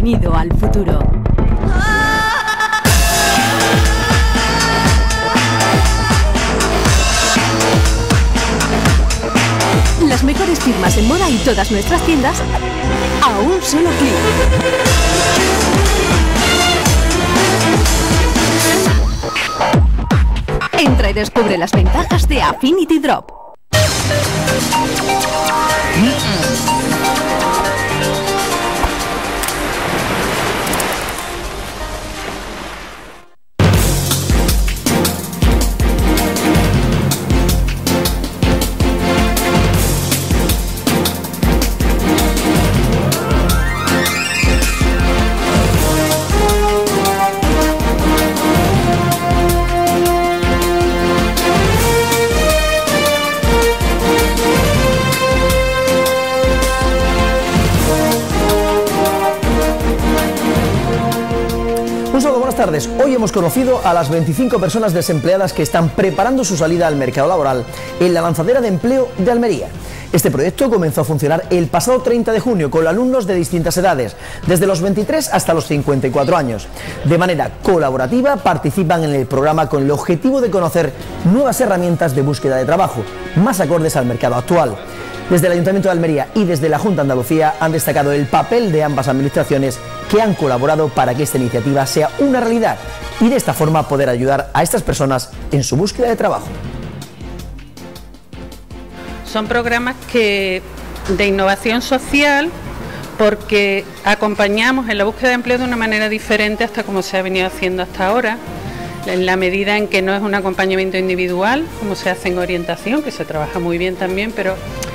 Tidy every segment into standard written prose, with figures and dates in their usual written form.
Bienvenido al futuro. Las mejores firmas en moda y todas nuestras tiendas a un solo clic. Entra y descubre las ventajas de Affinity Drop. Buenas tardes. Hoy hemos conocido a las 25 personas desempleadas que están preparando su salida al mercado laboral en la lanzadera de empleo de Almería. Este proyecto comenzó a funcionar el pasado 30 de junio con alumnos de distintas edades, desde los 23 hasta los 54 años. De manera colaborativa participan en el programa con el objetivo de conocer nuevas herramientas de búsqueda de trabajo, más acordes al mercado actual. Desde el Ayuntamiento de Almería y desde la Junta de Andalucía han destacado el papel de ambas administraciones que han colaborado para que esta iniciativa sea una realidad y de esta forma poder ayudar a estas personas en su búsqueda de trabajo. Son programas de innovación social porque acompañamos en la búsqueda de empleo de una manera diferente hasta como se ha venido haciendo hasta ahora, en la medida en que no es un acompañamiento individual como se hace en orientación, que se trabaja muy bien también, pero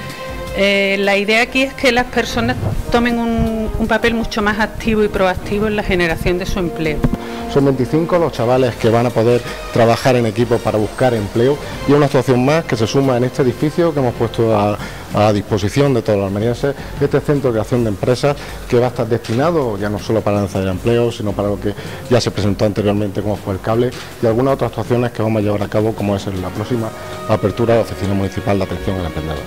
la idea aquí es que las personas tomen un papel mucho más activo y proactivo en la generación de su empleo. Son 25 los chavales que van a poder trabajar en equipo para buscar empleo y una actuación más que se suma en este edificio que hemos puesto a disposición de todos los almerienses, este centro de creación de empresas que va a estar destinado ya no solo para lanzar empleo, sino para lo que ya se presentó anteriormente como fue el cable y algunas otras actuaciones que vamos a llevar a cabo como es en la próxima apertura de la Oficina Municipal de Atención al Emprendedor.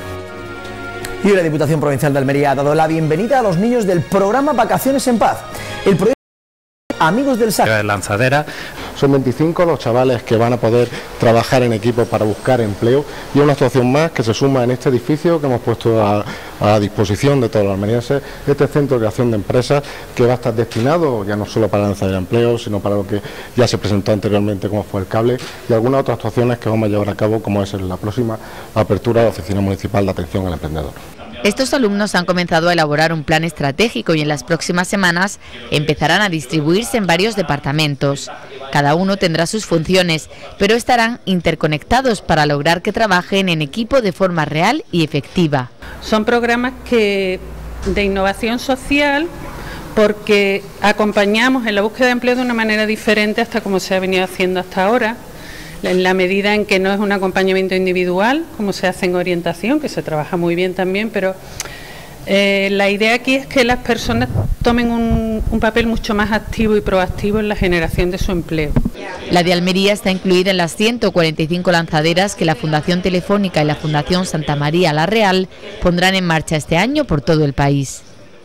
Y la Diputación Provincial de Almería ha dado la bienvenida a los niños del programa Vacaciones en Paz. El proyecto Amigos del Sahara. Lanzadera. Son 25 los chavales que van a poder trabajar en equipo para buscar empleo y una actuación más que se suma en este edificio que hemos puesto a disposición de todos los almerienses, este centro de creación de empresas que va a estar destinado ya no solo para lanzar empleo, sino para lo que ya se presentó anteriormente como fue el cable y algunas otras actuaciones que vamos a llevar a cabo como es en la próxima apertura de la Oficina Municipal de Atención al Emprendedor. Estos alumnos han comenzado a elaborar un plan estratégico y en las próximas semanas empezarán a distribuirse en varios departamentos. Cada uno tendrá sus funciones, pero estarán interconectados para lograr que trabajen en equipo de forma real y efectiva. Son programas de innovación social porque acompañamos en la búsqueda de empleo de una manera diferente hasta como se ha venido haciendo hasta ahora, en la medida en que no es un acompañamiento individual como se hace en orientación, que se trabaja muy bien también, pero la idea aquí es que las personas tomen un papel mucho más activo y proactivo en la generación de su empleo. La de Almería está incluida en las 145 lanzaderas que la Fundación Telefónica y la Fundación Santa María la Real pondrán en marcha este año por todo el país.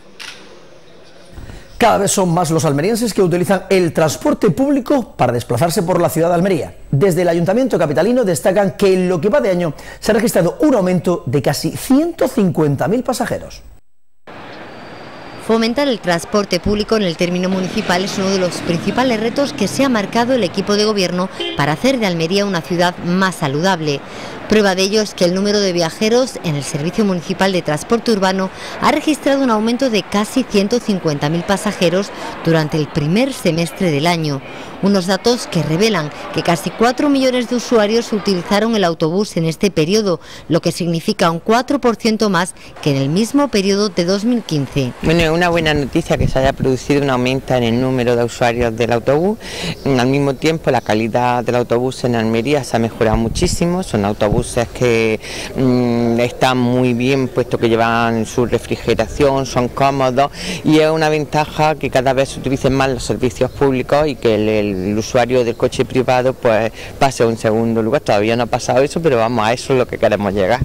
Cada vez son más los almerienses que utilizan el transporte público para desplazarse por la ciudad de Almería. Desde el Ayuntamiento capitalino destacan que en lo que va de año se ha registrado un aumento de casi 150.000 pasajeros. Fomentar el transporte público en el término municipal es uno de los principales retos que se ha marcado el equipo de gobierno para hacer de Almería una ciudad más saludable. Prueba de ello es que el número de viajeros en el Servicio Municipal de Transporte Urbano ha registrado un aumento de casi 150.000 pasajeros durante el primer semestre del año. Unos datos que revelan que casi 4 millones de usuarios utilizaron el autobús en este periodo, lo que significa un 4% más que en el mismo periodo de 2015. Bueno, es una buena noticia que se haya producido un aumento en el número de usuarios del autobús. Al mismo tiempo, la calidad del autobús en Almería se ha mejorado muchísimo. Son autobuses que están muy bien, puesto que llevan su refrigeración, son cómodos y es una ventaja que cada vez se utilicen más los servicios públicos y que el usuario del coche privado pues pase a un segundo lugar. Todavía no ha pasado eso, pero vamos, a eso es lo que queremos llegar.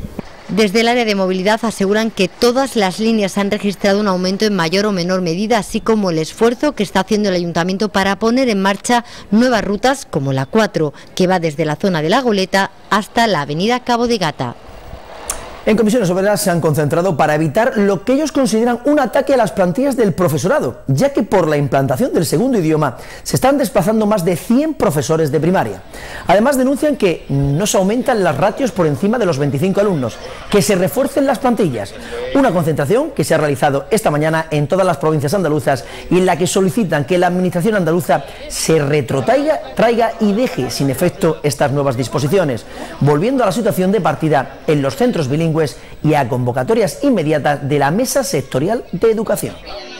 Desde el área de movilidad aseguran que todas las líneas han registrado un aumento en mayor o menor medida, así como el esfuerzo que está haciendo el Ayuntamiento para poner en marcha nuevas rutas como la 4, que va desde la zona de La Goleta hasta la avenida Cabo de Gata. En Comisiones Obreras se han concentrado para evitar lo que ellos consideran un ataque a las plantillas del profesorado, ya que por la implantación del segundo idioma se están desplazando más de 100 profesores de primaria. Además denuncian que no se aumentan las ratios por encima de los 25 alumnos, que se refuercen las plantillas. Una concentración que se ha realizado esta mañana en todas las provincias andaluzas y en la que solicitan que la administración andaluza se traiga y deje sin efecto estas nuevas disposiciones, volviendo a la situación de partida en los centros bilingües y a convocatorias inmediatas de la Mesa Sectorial de Educación.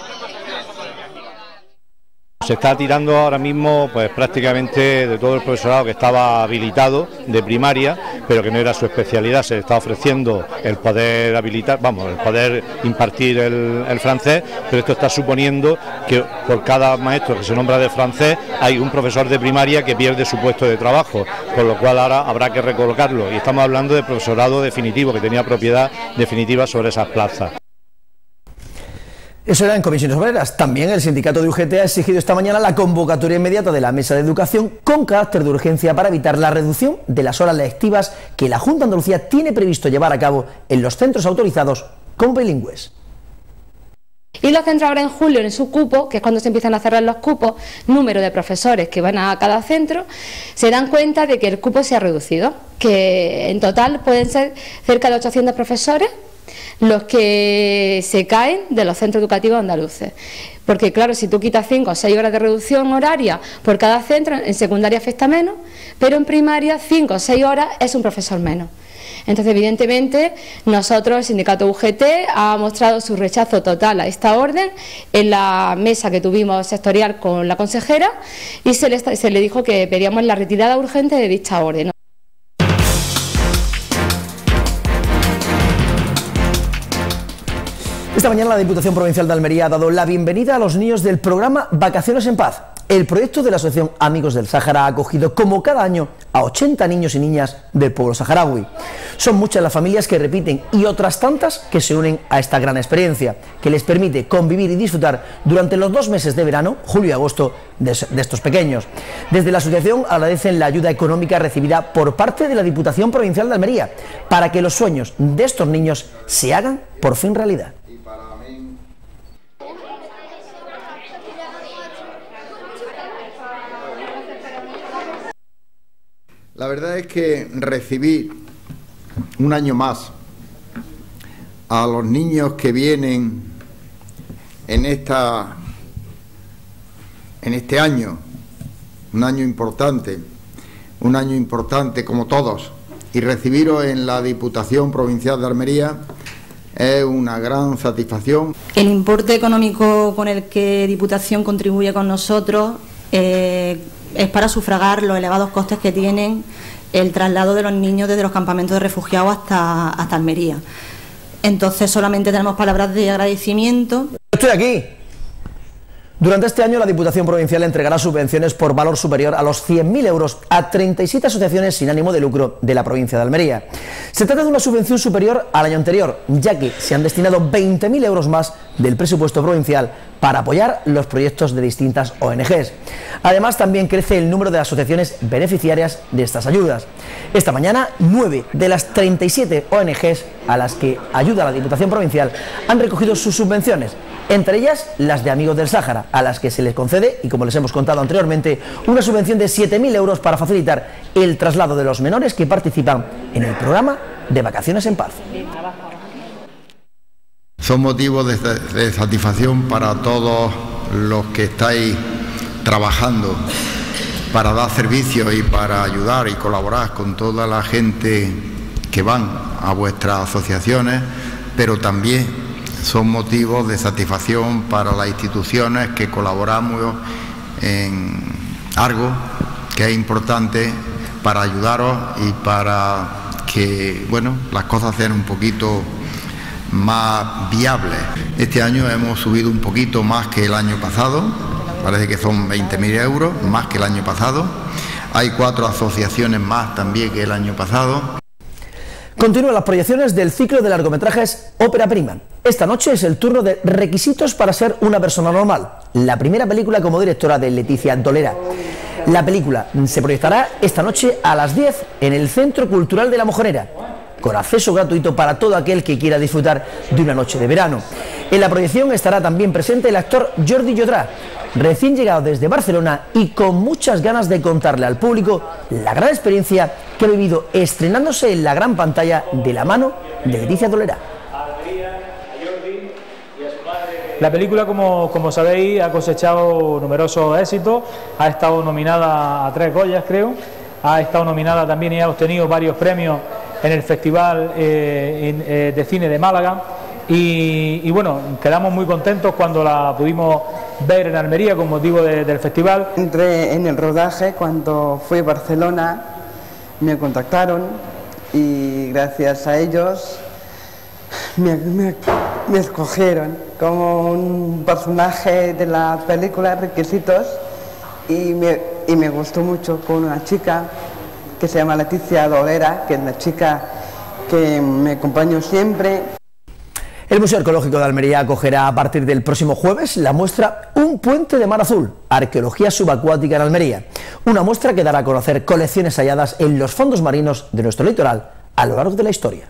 Se está tirando ahora mismo pues prácticamente de todo el profesorado que estaba habilitado de primaria, pero que no era su especialidad. Se le está ofreciendo el poder habilitar, el poder impartir el francés, pero esto está suponiendo que por cada maestro que se nombra de francés hay un profesor de primaria que pierde su puesto de trabajo, con lo cual ahora habrá que recolocarlo, y estamos hablando de profesorado definitivo, que tenía propiedad definitiva sobre esas plazas. Eso era en Comisiones Obreras. También el sindicato de UGT ha exigido esta mañana la convocatoria inmediata de la Mesa de Educación con carácter de urgencia para evitar la reducción de las horas lectivas que la Junta de Andalucía tiene previsto llevar a cabo en los centros autorizados como bilingües. Y los centros ahora en julio, en su cupo, que es cuando se empiezan a cerrar los cupos, número de profesores que van a cada centro, se dan cuenta de que el cupo se ha reducido, que en total pueden ser cerca de 800 profesores los que se caen de los centros educativos andaluces. Porque claro, si tú quitas 5 o 6 horas de reducción horaria por cada centro, en secundaria afecta menos, pero en primaria 5 o 6 horas es un profesor menos. Entonces, evidentemente, nosotros, el sindicato UGT, ha mostrado su rechazo total a esta orden en la mesa que tuvimos sectorial con la consejera, y se le dijo que pedíamos la retirada urgente de dicha orden. Esta mañana la Diputación Provincial de Almería ha dado la bienvenida a los niños del programa Vacaciones en Paz. El proyecto de la Asociación Amigos del Sáhara ha acogido como cada año a 80 niños y niñas del pueblo saharaui. Son muchas las familias que repiten y otras tantas que se unen a esta gran experiencia, que les permite convivir y disfrutar durante los 2 meses de verano, julio y agosto, de estos pequeños. Desde la asociación agradecen la ayuda económica recibida por parte de la Diputación Provincial de Almería para que los sueños de estos niños se hagan por fin realidad. La verdad es que recibir un año más a los niños que vienen en este año, un año importante como todos, y recibiros en la Diputación Provincial de Almería es una gran satisfacción. El importe económico con el que Diputación contribuye con nosotros es para sufragar los elevados costes que tienen el traslado de los niños desde los campamentos de refugiados hasta Almería. Entonces solamente tenemos palabras de agradecimiento. Estoy aquí. Durante este año la Diputación Provincial entregará subvenciones por valor superior a los 100.000 euros a 37 asociaciones sin ánimo de lucro de la provincia de Almería. Se trata de una subvención superior al año anterior, ya que se han destinado 20.000 euros más del presupuesto provincial para apoyar los proyectos de distintas ONGs. Además, también crece el número de asociaciones beneficiarias de estas ayudas. Esta mañana, 9 de las 37 ONGs a las que ayuda la Diputación Provincial han recogido sus subvenciones, entre ellas las de Amigos del Sáhara, a las que se les concede, y como les hemos contado anteriormente, una subvención de 7.000 euros para facilitar el traslado de los menores que participan en el programa de Vacaciones en Paz. Son motivos de satisfacción para todos los que estáis trabajando para dar servicios y para ayudar y colaborar con toda la gente que van a vuestras asociaciones, pero también son motivos de satisfacción para las instituciones que colaboramos en algo que es importante para ayudaros y para que, bueno, las cosas sean un poquito más viables. Este año hemos subido un poquito más que el año pasado, parece que son 20.000 euros, más que el año pasado. Hay 4 asociaciones más también que el año pasado. Continúan las proyecciones del ciclo de largometrajes Ópera Prima. Esta noche es el turno de Requisitos para ser una persona normal, la primera película como directora de Leticia Dolera. La película se proyectará esta noche a las 10 en el Centro Cultural de La Mojonera, con acceso gratuito para todo aquel que quiera disfrutar de una noche de verano. En la proyección estará también presente el actor Jordi Llodrà, recién llegado desde Barcelona y con muchas ganas de contarle al público la gran experiencia que ha vivido estrenándose en la gran pantalla de la mano de Leticia Dolera. La película, como sabéis, ha cosechado numerosos éxitos, ha estado nominada a 3 Goyas, creo, ha estado nominada también y ha obtenido varios premios en el Festival de Cine de Málaga y bueno, quedamos muy contentos cuando la pudimos ver en Almería con motivo del festival. Entré en el rodaje cuando fui a Barcelona, me contactaron y gracias a ellos me escogieron como un personaje de la película Requisitos y me gustó mucho con una chica que se llama Leticia Dolera, que es la chica que me acompañó siempre. El Museo Arqueológico de Almería acogerá a partir del próximo jueves la muestra Un puente de mar azul, arqueología subacuática en Almería. Una muestra que dará a conocer colecciones halladas en los fondos marinos de nuestro litoral a lo largo de la historia.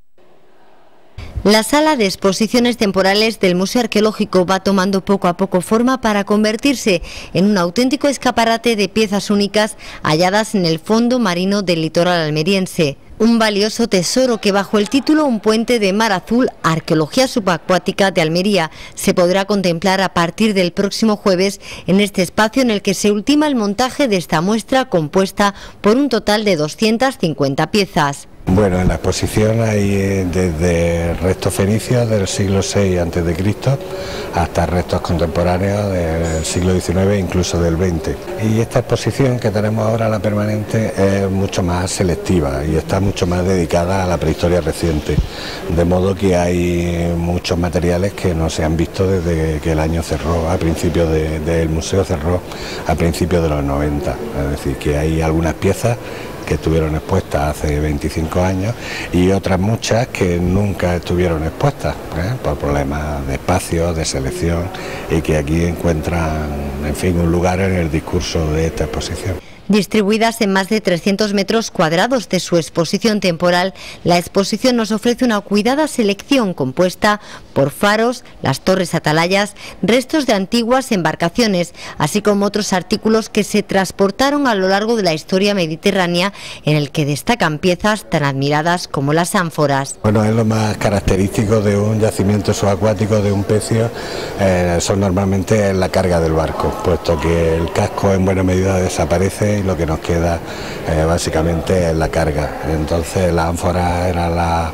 La sala de exposiciones temporales del Museo Arqueológico va tomando poco a poco forma para convertirse en un auténtico escaparate de piezas únicas halladas en el fondo marino del litoral almeriense. Un valioso tesoro que bajo el título Un puente de mar azul, arqueología subacuática de Almería, se podrá contemplar a partir del próximo jueves en este espacio en el que se ultima el montaje de esta muestra compuesta por un total de 250 piezas. Bueno, en la exposición hay desde restos fenicios del siglo VI a.C. hasta restos contemporáneos del siglo XIX, incluso del XX. Y esta exposición que tenemos ahora, la permanente, es mucho más selectiva y está mucho más dedicada a la prehistoria reciente. De modo que hay muchos materiales que no se han visto desde que el año cerró, a principios del museo cerró a principios de los 90. Es decir, que hay algunas piezas que estuvieron expuestas hace 25 años y otras muchas que nunca estuvieron expuestas por problemas de espacio, de selección y que aquí encuentran, en fin, un lugar en el discurso de esta exposición. Distribuidas en más de 300 metros cuadrados de su exposición temporal, la exposición nos ofrece una cuidada selección compuesta por faros, las torres atalayas, restos de antiguas embarcaciones, así como otros artículos que se transportaron a lo largo de la historia mediterránea, en el que destacan piezas tan admiradas como las ánforas. Bueno, es lo más característico de un yacimiento subacuático, de un pecio, son normalmente la carga del barco, puesto que el casco en buena medida desaparece y lo que nos queda básicamente es la carga. Entonces las ánforas eran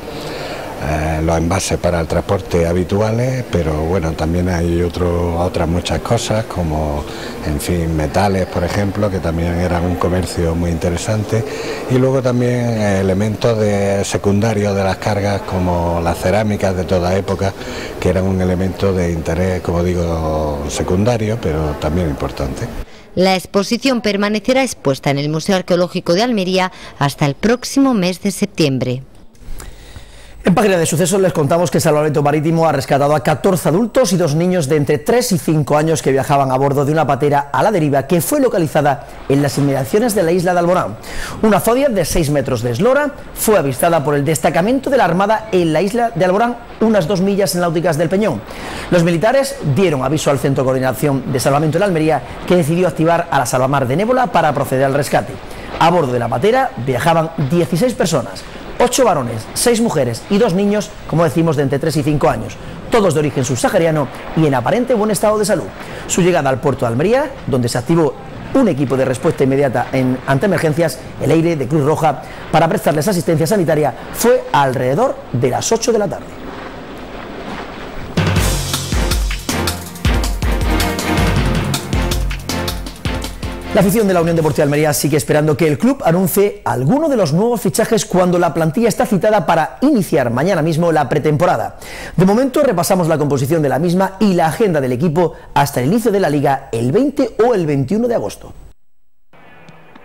los envases para el transporte habituales, pero bueno, también hay otras muchas cosas como, en fin, metales, por ejemplo, que también eran un comercio muy interesante, y luego también elementos secundarios de las cargas como las cerámicas de toda época, que eran un elemento de interés, como digo, secundario, pero también importante. La exposición permanecerá expuesta en el Museo Arqueológico de Almería hasta el próximo mes de septiembre. En página de sucesos les contamos que Salvamento Marítimo ha rescatado a 14 adultos y 2 niños de entre 3 y 5 años que viajaban a bordo de una patera a la deriva que fue localizada en las inmediaciones de la isla de Alborán. Una zodia de 6 metros de eslora fue avistada por el destacamento de la Armada en la isla de Alborán, unas 2 millas náuticas del Peñón. Los militares dieron aviso al Centro de Coordinación de Salvamento en Almería, que decidió activar a la Salvamar de Nébola para proceder al rescate. A bordo de la patera viajaban 16 personas. 8 varones, 6 mujeres y 2 niños, como decimos, de entre 3 y 5 años, todos de origen subsahariano y en aparente buen estado de salud. Su llegada al puerto de Almería, donde se activó un equipo de respuesta inmediata ante emergencias, el EIRE de Cruz Roja, para prestarles asistencia sanitaria, fue alrededor de las 8 de la tarde. La afición de la Unión Deportiva Almería sigue esperando que el club anuncie alguno de los nuevos fichajes cuando la plantilla está citada para iniciar mañana mismo la pretemporada. De momento repasamos la composición de la misma y la agenda del equipo hasta el inicio de la Liga el 20 o el 21 de agosto.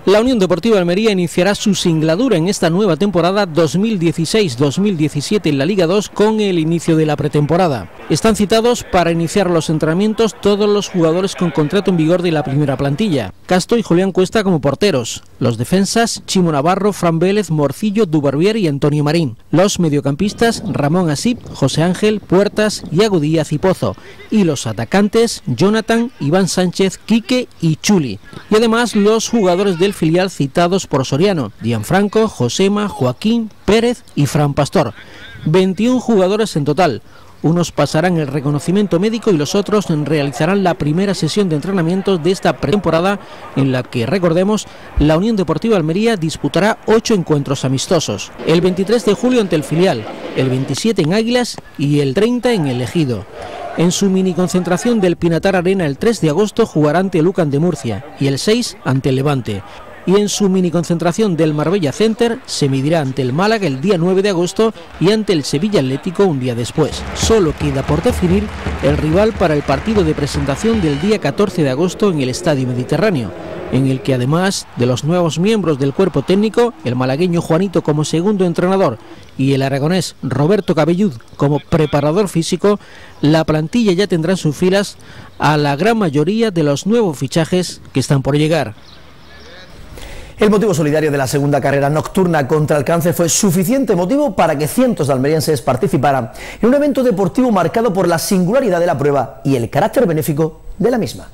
La Unión Deportiva Almería iniciará su singladura en esta nueva temporada 2016-2017 en la Liga 2 con el inicio de la pretemporada. Están citados para iniciar los entrenamientos todos los jugadores con contrato en vigor de la primera plantilla. Castro y Julián Cuesta como porteros. Los defensas, Chimo Navarro, Fran Vélez, Morcillo, Dubarbier y Antonio Marín. Los mediocampistas, Ramón Asip, José Ángel, Puertas, Iago Díaz y Pozo. Y los atacantes, Jonathan, Iván Sánchez, Quique y Chuli. Y además los jugadores del filial citados por Soriano, Gianfranco, Josema, Joaquín, Pérez y Fran Pastor. 21 jugadores en total. Unos pasarán el reconocimiento médico y los otros realizarán la primera sesión de entrenamientos de esta pretemporada en la que, recordemos, la Unión Deportiva Almería disputará 8 encuentros amistosos. El 23 de julio ante el filial, el 27 en Águilas y el 30 en El Ejido. En su mini concentración del Pinatar Arena el 3 de agosto jugará ante el UCAM de Murcia y el 6 ante el Levante. Y en su mini concentración del Marbella Center se medirá ante el Málaga el día 9 de agosto y ante el Sevilla Atlético un día después. Solo queda por definir el rival para el partido de presentación del día 14 de agosto en el Estadio Mediterráneo, en el que además de los nuevos miembros del cuerpo técnico, el malagueño Juanito como segundo entrenador y el aragonés Roberto Cabellud como preparador físico, la plantilla ya tendrá en sus filas a la gran mayoría de los nuevos fichajes que están por llegar. El motivo solidario de la segunda carrera nocturna contra el cáncer fue suficiente motivo para que cientos de almerienses participaran en un evento deportivo marcado por la singularidad de la prueba y el carácter benéfico de la misma.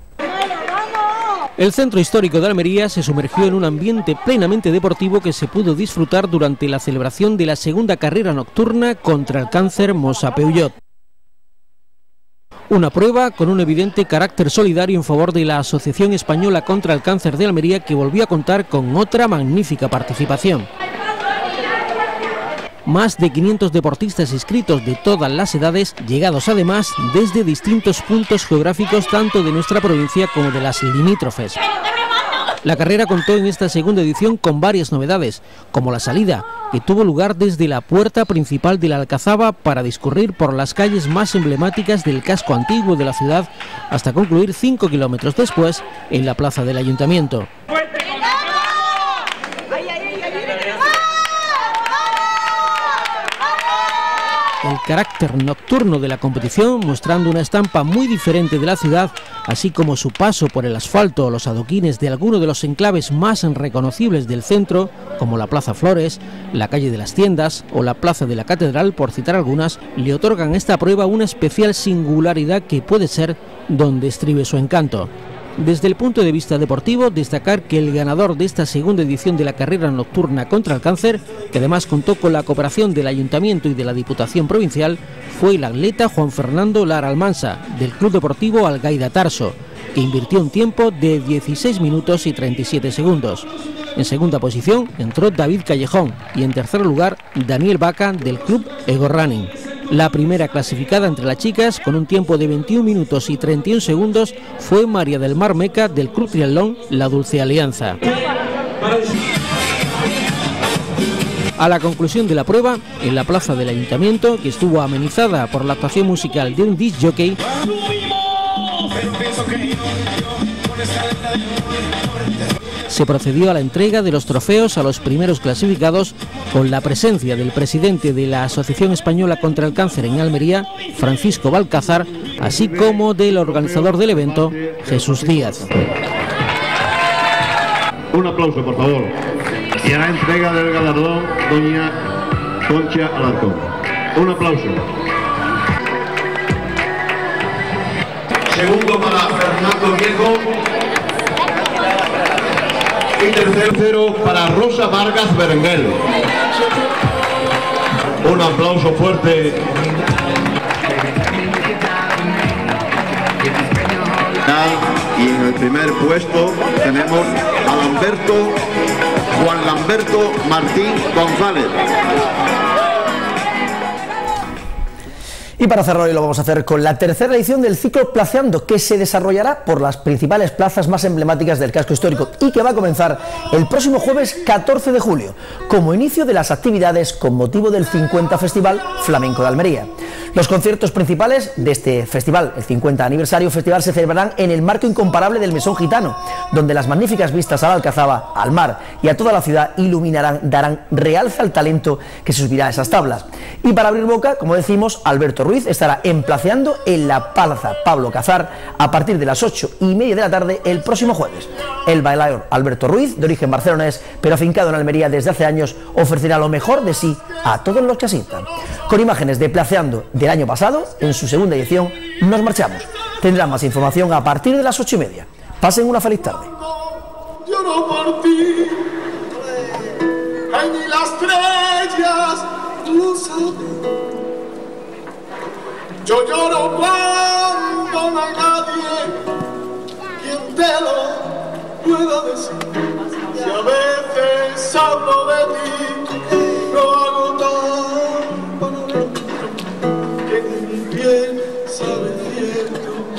El centro histórico de Almería se sumergió en un ambiente plenamente deportivo que se pudo disfrutar durante la celebración de la segunda carrera nocturna contra el cáncer Mosa Peugeot. Una prueba con un evidente carácter solidario en favor de la Asociación Española contra el Cáncer de Almería, que volvió a contar con otra magnífica participación. Más de 500 deportistas inscritos de todas las edades, llegados además desde distintos puntos geográficos tanto de nuestra provincia como de las limítrofes. La carrera contó en esta segunda edición con varias novedades, como la salida, que tuvo lugar desde la puerta principal de la Alcazaba para discurrir por las calles más emblemáticas del casco antiguo de la ciudad hasta concluir 5 kilómetros después en la plaza del Ayuntamiento. El carácter nocturno de la competición, mostrando una estampa muy diferente de la ciudad, así como su paso por el asfalto o los adoquines de algunos de los enclaves más reconocibles del centro, como la Plaza Flores, la calle de las Tiendas o la Plaza de la Catedral, por citar algunas, le otorgan a esta prueba una especial singularidad que puede ser donde estribe su encanto. Desde el punto de vista deportivo, destacar que el ganador de esta segunda edición de la carrera nocturna contra el cáncer, que además contó con la cooperación del Ayuntamiento y de la Diputación Provincial, fue el atleta Juan Fernando Lara Almansa, del Club Deportivo Algaida Tarso, que invirtió un tiempo de 16 minutos y 37 segundos. En segunda posición entró David Callejón y en tercer lugar Daniel Vaca, del Club Ego Running. La primera clasificada entre las chicas, con un tiempo de 21 minutos y 31 segundos, fue María del Mar Meca, del Club Triatlón La Dulce Alianza. A la conclusión de la prueba, en la plaza del Ayuntamiento, que estuvo amenizada por la actuación musical de un disc jockey, se procedió a la entrega de los trofeos a los primeros clasificados con la presencia del presidente de la Asociación Española contra el Cáncer en Almería, Francisco Balcázar, así como del organizador del evento, Jesús Díaz. Un aplauso, por favor. Y a la entrega del galardón, doña Concha Alarcón. Un aplauso. Segundo para Fernando Viejo. Y tercero para Rosa Vargas Berenguel. Un aplauso fuerte. Y en el primer puesto tenemos a Juan Lamberto Martín González. Y para cerrar hoy lo vamos a hacer con la tercera edición del ciclo Placeando, que se desarrollará por las principales plazas más emblemáticas del casco histórico y que va a comenzar el próximo jueves 14 de julio, como inicio de las actividades con motivo del 50 Festival Flamenco de Almería. Los conciertos principales de este festival, el 50 aniversario festival, se celebrarán en el marco incomparable del Mesón Gitano, donde las magníficas vistas a la Alcazaba, al mar y a toda la ciudad iluminarán, darán realce al talento que se subirá a esas tablas. Y para abrir boca, como decimos, Alberto Ruiz estará Placeando en la Plaza Pablo Cazar a partir de las 8:30 de la tarde el próximo jueves. El bailaor Alberto Ruiz, de origen barcelonés, pero afincado en Almería desde hace años, ofrecerá lo mejor de sí a todos los que asistan. Con imágenes de Placeando del año pasado, en su segunda edición, nos marchamos. Tendrán más información a partir de las 8:30. Pasen una feliz tarde. Lloro por ti, ay, ni las estrellas, tú sabes. Yo lloro cuando no hay nadie quien te lo pueda decir. Si a veces hablo de ti, lo hago tan para que mi bien sabe cierto.